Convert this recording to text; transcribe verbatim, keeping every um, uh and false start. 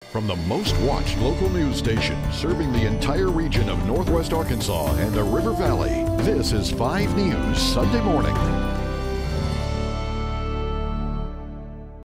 From the most watched local news station serving the entire region of Northwest Arkansas and the River Valley, this is five News Sunday Morning.